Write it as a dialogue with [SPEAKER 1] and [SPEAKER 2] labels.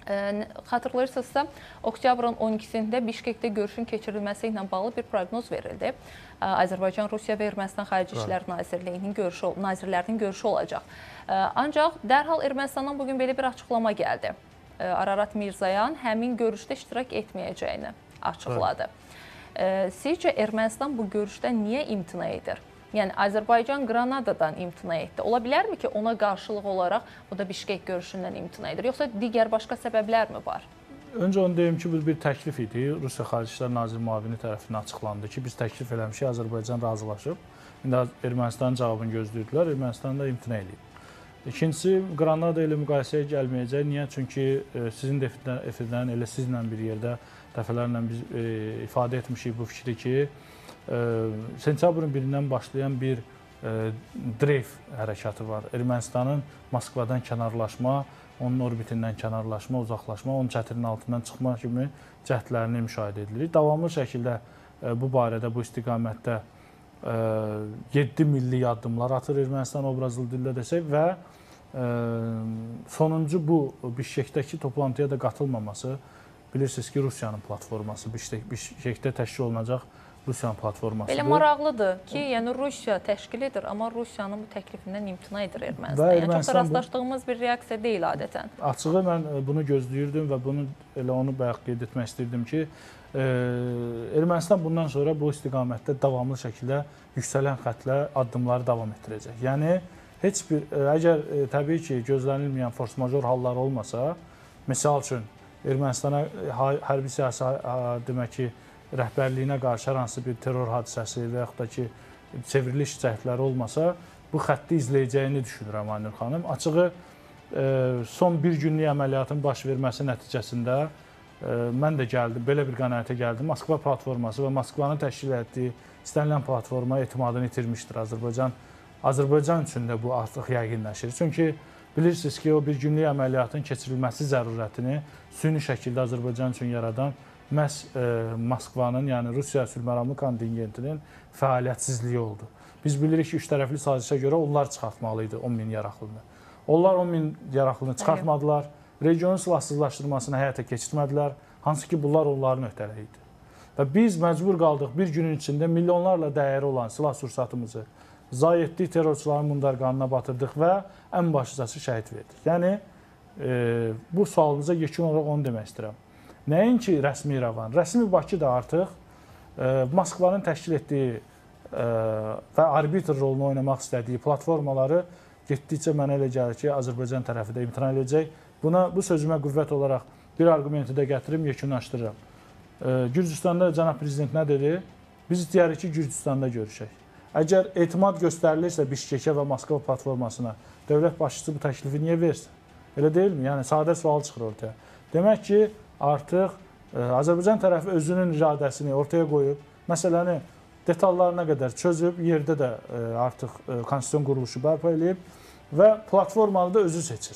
[SPEAKER 1] Xatırlayırsınızsa, oktyabrın 12-sində Bişkekdə görüşün keçirilməsi ilə bağlı bir proqnoz verildi. Azərbaycan, Rusiya və Ermənistan Xarici İşlər nazirlərinin görüşü olacaq. Ancaq dərhal Ermənistandan bugün belə bir açıqlama gəldi. Ararat Mirzoyan həmin görüşdə iştirak etməyəcəyini açıqladı. Sizcə Ermənistan bu görüşdən niyə imtina edir? Yəni, Azərbaycan Qranadadan imtina etdi. Ola bilərmi ki, ona qarşılıq olaraq bu da Bişkek görüşündən imtina edir? Yoxsa digər başqa səbəblər mi var?
[SPEAKER 2] Öncə onu deyim ki, bu bir təklif idi. Rusiya Xarici İşlər Naziri müavini tərəfindən açıqlandı ki, biz təklif eləmişik, Azərbaycan razılaşıb. İndi Ermənistanın cavabını gözləyirdilər, Ermənistan da imtina edib. İkincisi, Qranada ilə müqayisəyə gəlməyəcək. Niyə? Çünki sizin də efirdən elə sizlə bir yerdə dəfələrlə biz ifadə etmişik bu fikri ki, sentyabrın 1-dən başlayan bir dreyf hərəkatı var. Ermənistanın Moskvadan kənarlaşma, onun orbitindən kənarlaşma, uzaqlaşma, onun çətirinin altından çıxma kimi cəhdlərini müşahidə edilir. Davamlı şəkildə bu barədə, bu istiqamətdə 7 milli addımlar atır Ermənistan obrazlı dildə desək və sonuncu bu Bişkekdəki toplantıya da qatılmaması, bilirsiniz ki, Rusiyanın platforması, Bişkekdə təşkil olunacaq Rusiyanın platformasıdır.
[SPEAKER 1] Belə maraqlıdır ki, yəni Rusiya təşkil edir, amma Rusiyanın bu təklifindən imtina edir Ermənistan. Yəni çox da rastlaşdığımız bir reaksiya deyil adətən.
[SPEAKER 2] Açığı mən bunu gözləyirdim və bunu elə onu bayaq qeyd etmək istəyirdim ki, Ermənistan bundan sonra bu istiqamətdə davamlı şəkildə yüksələn xətlə addımları davam etdirəcək. Yəni heç bir, əgər təbii ki, gözlənilməyən force-major hallar olmasa, misal üçün Ermənistana hərbi siyasi demək ki, rəhbərliyinə qarşı hər hansı bir terror hadisəsi və yaxud da ki, çevriliş cəhdləri olmasa, bu xətti izləyəcəyini düşünürəm Aynur xanım. Açığı, son bir günlük əməliyyatın baş verməsi nəticəsində mən də gəldim, belə bir qənaətə gəldim. Moskva platforması və Moskvanın təşkil etdiyi istənilən platforma etimadını itirmişdir Azərbaycan. Azərbaycan üçün də bu artıq yəqinləşir. Çünki bilirsiniz ki, o bir günlük əməliyyatın keçirilməsi zərurətini süni şəkildə Azərbaycan üçün yaradan məhz Moskvanın, yəni Rusiya sülhməramlı kontingentinin fəaliyyətsizliyi oldu. Biz bilirik ki, üç tərəfli sazişə görə onlar çıxartmalıydı 10 min yaraqlını. Onlar 10 min yaraqlını çıxartmadılar, regionun silahsızlaşdırmasını həyata keçirmədilər, hansı ki, bunlar onların öhdəliyi idi. Və biz məcbur qaldıq bir günün içində milyonlarla dəyəri olan silah sursatımızı zayi etdik, terrorçuların mundarqanına batırdıq və ən başlıcası şəhid verdik. Yəni, bu sualımıza yekun olaraq onu demək istəyirəm. Nəinki rəsmi İrəvan, rəsmi Bakı da artıq Moskvanın təşkil etdiyi və arbitr rolunu oynamaq istədiyi platformaları getdikcə mənə elə gəlir ki, Azərbaycan tərəfi də imtina edəcək. Bu sözümə qüvvət olaraq bir arqumenti də gətirim, yekunlaşdırıram. Gürcüstanda cənab prezident nə dedi? Biz istəyirik ki, Gürcüstanda görüşək. Əgər etimad göstərilirsə Bişkekə və Moskva platformasına, dövlət başçısı bu təklifi niyə versin? Elə deyilmi? Yəni, sadə sual çıxır ortaya. Demək ki, artıq Azərbaycan tərəfi özünün iradəsini ortaya qoyub, məsələni detallarına qədər çözüb, yerdə də artıq konstitusiyon quruluşu bərpa edib və platformanı da özü seçir.